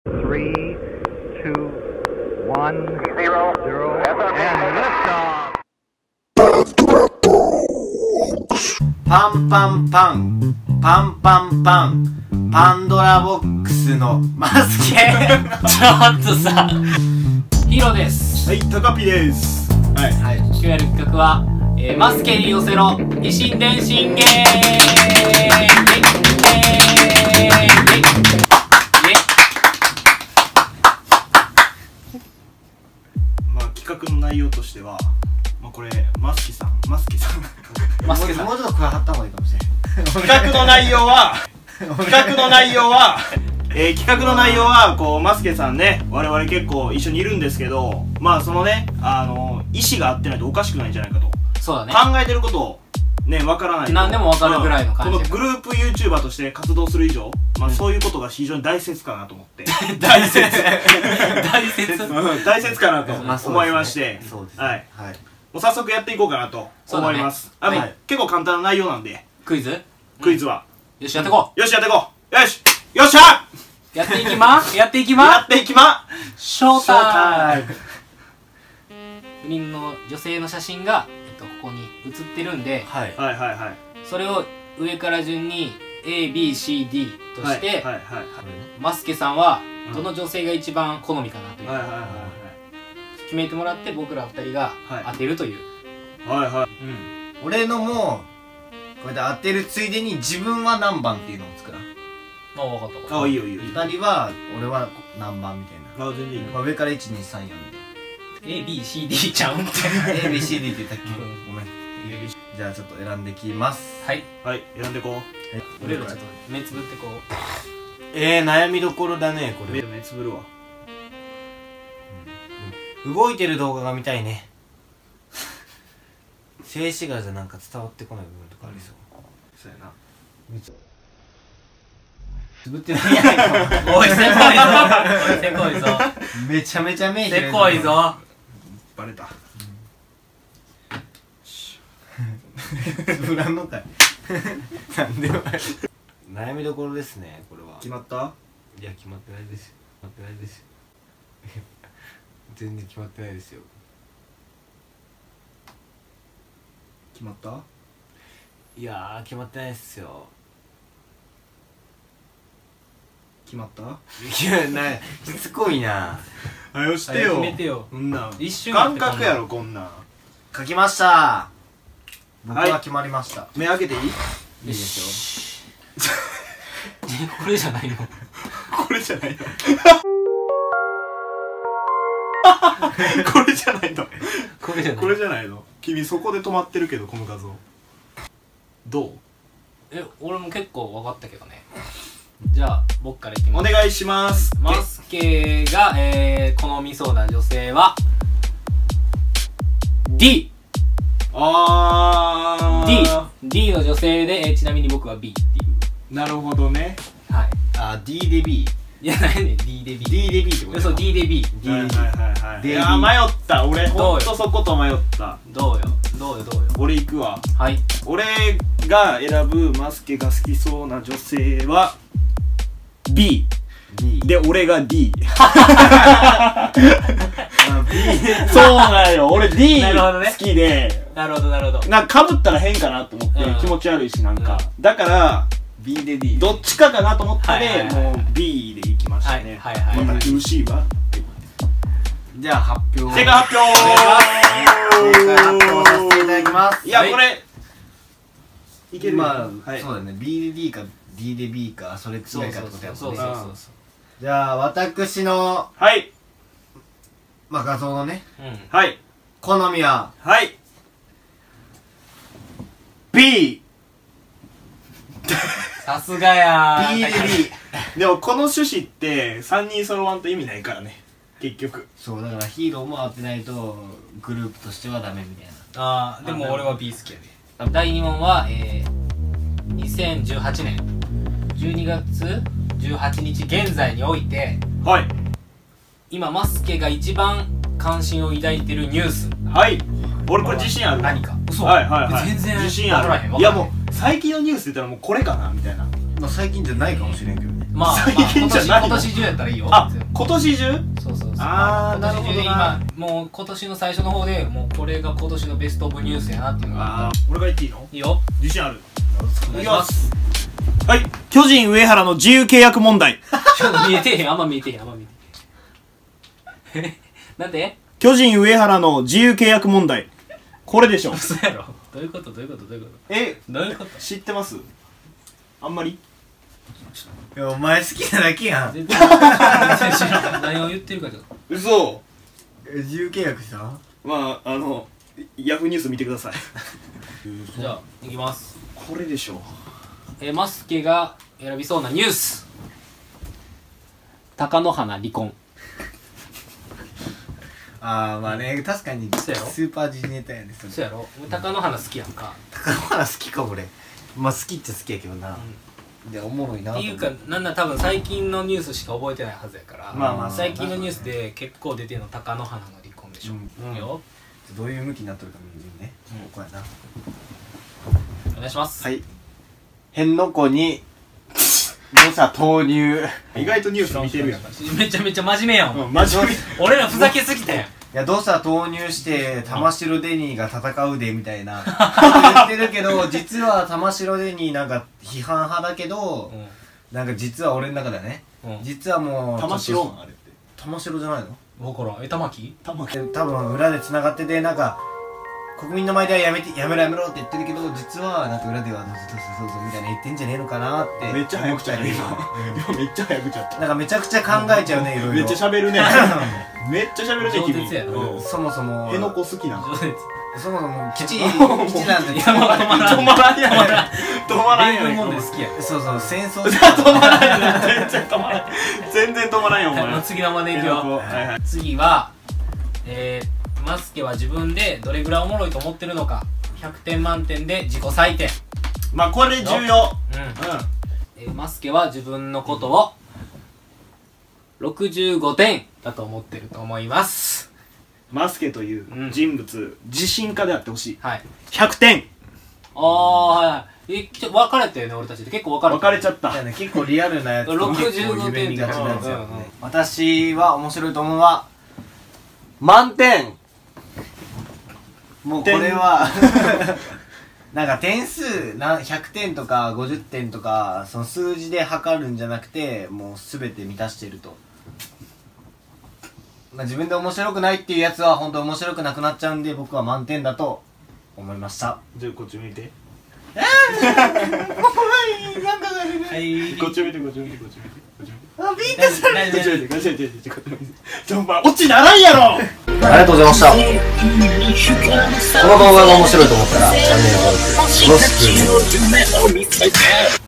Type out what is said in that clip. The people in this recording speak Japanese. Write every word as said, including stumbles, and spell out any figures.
three, two, one, zero, zero, and liftoff. パンパンパンパンパンパンパンドラボックスのマスケちょっとさヒロです。 はい、タカピです。はい、 はい、今日やる企画は、えー、マスケに寄せろ維新伝心ゲーまあ企画の内容としては、まあこれマスケさん、マスケさんマスケさんもうちょっと加わった方がいいかもしれない企画の内容は企画の内容はえー、企画の内容はこうマスケさんね、我々結構一緒にいるんですけど、まあそのね、あの意思が合ってないとおかしくないんじゃないかと。 そうだね、 考えてることをね、わからないと何でもわかるぐらいの感じ、 うん、このグループ YouTuber として活動する以上、まあ、うん、そういうことが非常に大切かなと思って大切大切大切かなと思いまして、はい、はい、もう早速やっていこうかなと思います。あ、はい、結構簡単な内容なんで、クイズクイズは、 うん、よしやっていこう、 よしやっていこう、よしよっしゃやっていきまやっていきまやっていきまショータイム。不倫の女性の写真が、えっと、ここに写ってるんで、はい、はいはいはい、それを上から順に エービーシーディー として、マスケさんはどの女性が一番好みかなという決めてもらって、僕ら二人が当てるという。はいはい、 うん、俺のもこれで当てるついでに自分は何番っていうのを作らん。 あ、分かった分かった。 あ、いいよいいよ。 ふたりは俺は何番みたいな。 あ、全然いいよ。 上からいちにさんよんでエービーシーディー ちゃうんってエービーシーディー って言ったっけ、ごめん。じゃあちょっと選んできます。 はいはい、選んでこう。俺らちょっと目つぶってこう。 えー、悩みどころだねこれ。 目つぶるわ。 動いてる動画が見たいね。静止画じゃなんか伝わってこない部分とかありそう。 そうやな。 つぶってないやないか。 おい、せこいぞ。おい、せこいぞ。 めちゃめちゃ目せこいぞ。 バレた。 つぶらんのかい。なんでも悩みどころですね、これは。 決まった？ いや、決まってないですよ。決まってないですよ。全然決まってないですよ。 決まった？ いやー、決まってないっすよ。 決まった？ いや、な、しつこいな。 はよしてよ。 決めてよ。 こんなん一瞬感覚やろ、こんなん。 書きました。僕は決まりました。 目開けていい？いいですよ。これじゃないの？ これじゃないの？これじゃないの？ これじゃない。 これじゃないの？君そこで止まってるけど、この画像。どう？ え、俺も結構分かったけどね。じゃあ僕からいきます。 お願いします。 マスケが、えー、好みそうな女性は D。 あー D D の女性で、えー、ちなみに僕は B っていう。 なるほどね。 はい。 あー D で B。 いや、何ね D で B。 D で B ってこと？ そう、 D で B。 D で B。 はいはいはい。いや迷った。俺ほんとそこと迷った。 どうよどうよどうよ。 俺行くわ。 はい。 俺が選ぶマスケが好きそうな女性は B。 で俺が D。 そうなんよ、俺 D 好きで。 なるほどなるほど。 なんか被ったら変かなと思って気持ち悪いし、なんかだから B で D。 どっちかかなと思ってね、もう B でいきましたね。 はいはいはい。 また苦しいわ。 じゃあ発表。 正解発表。 正解発表させていただきます。 いや、これいける。 まあそうだね、 B で D か D で B か、それ違いかってことやもんね。じゃあ私の、 はい、 まあ画像のね、 はい、 好みは、 はい、B。 さすがやー。 B で B。 でもこの趣旨ってさんにん揃わんと意味ないからね、結局。 そうだからヒーローも当てないとグループとしてはダメみたいな。 ああ、でも俺は B 好きやで。だいに問は、えー、にせんじゅうはちねんじゅうにがつじゅうはちにち現在において、はい、今マスケが一番関心を抱いてるニュース。 はい、俺これ自信ある。 何か？嘘。 はいはいはい、 全然自信ある。いやもう最近のニュースって言ったらもうこれかなみたいな。 まあ最近じゃないかもしれんけどね。 まあ最近じゃないの今年中やったらいいよ。 あ、今年中？ そうそうそう。 あー、 今年中でなるほどな。 今もう今年の最初の方でもうこれが今年のベストオブニュースやなっていうのが。 あー、俺が言っていいの？ いいよ。 自信ある。 お願いします。 はい、巨人上原の自由契約問題。 ちょっと見えてへん、あんま見えてへん、あんま見えてへん。なんで？ 巨人上原の自由契約問題。これでしょ。 そうやろ。どういうことどういうことどういうこと？ え、 どういうこと？ 知ってます？あんまり？ いやお前好きなだけやん。 全然全然知らん。何を言ってるかちょっと。 嘘。 自由契約した？ まあ、あの、ヤフーニュース見てください。 じゃあいきます。 これでしょ。 えー、マスケが選びそうなニュース。貴乃花離婚。 ああまあね確かにスそうやろーパー時事ネタやねそれ。 そうやろ。俺貴乃花好きやんか。 貴乃花好きか俺。まあ好きっちゃ好きやけどな。でおもろいなと思っていうかなんだ多分最近のニュースしか覚えてないはずやから。 まあまあ最近のニュースで結構出てるの貴乃花の離婚でしょ。 うんいいよ。 どういう向きになっとるか見るね。 うんここやな。 お願いします。 はい。辺の子に土砂投入。 意外とニュース見てるやん。 めちゃめちゃ真面目やん。 うん、真面目。 俺らふざけすぎたやん。 いや土砂投入して玉城デニーが戦うでみたいな言ってるけど実は玉城デニーなんか批判派だけどなんか実は俺の中ではねうん実はもう玉城あれって。 玉城じゃないの分からん。え、玉木？ 玉木。 多分裏で繋がっててなんか国民の前ではやめてやめろやめろって言ってるけど実はなんか裏ではどうぞどうぞどうぞみたいな言ってんじゃねえのかなってめっちゃ早口やね今。今めっちゃ早口やった。 なんかめちゃくちゃ考えちゃうねいろいろめっちゃ喋るね。めっちゃ喋るね君。 上手やなうんそもそも辺野古好きなの。 上手。 そもそも基地基地なんて止まらん。 止まらんやん。止まらんやん。 米軍問題好きや。 そうそう戦争止まらんやん。全然止まらん。全然止まらんよおはい、もう前。 次のまでいく辺野よ。 古はいはい。 次は、えー、マスケは自分でどれぐらいおもろいと思ってるのか。ひゃくてん満点で自己採点。 まあこれ重要。 うん。 うえー、マスケは自分のことをろくじゅうごてんだと思ってると思います。 ん。マスケという人物、自信家であってほしい。 はい。 ひゃくてん。 ああ、はいはい。え、ちょ、分かれたよね、俺たちで。結構分かれた。 別れちゃった。 いやね結構リアルなやつろくじゅうご結構夢見がちなやつやうんうんうんね私は面白いと思うのは満点もうこれはなんか点数なひゃくてんとかごじゅってんとかその数字で測るんじゃなくてもう全て満たしていると、まあ、自分で面白くないっていうやつは本当面白くなくなっちゃうんで僕は満点だと思いました。 じゃあこっち向いて。 はい。 こっち向いてこっち向いてこっち向いてこっち向いて。 あビンタされこっち向いてこっち向いてこっち向いてこっち向いて。ちょお前オチならんやろ。 ありがとうございました。この動画が面白いと思ったらチャンネル登録よろしく。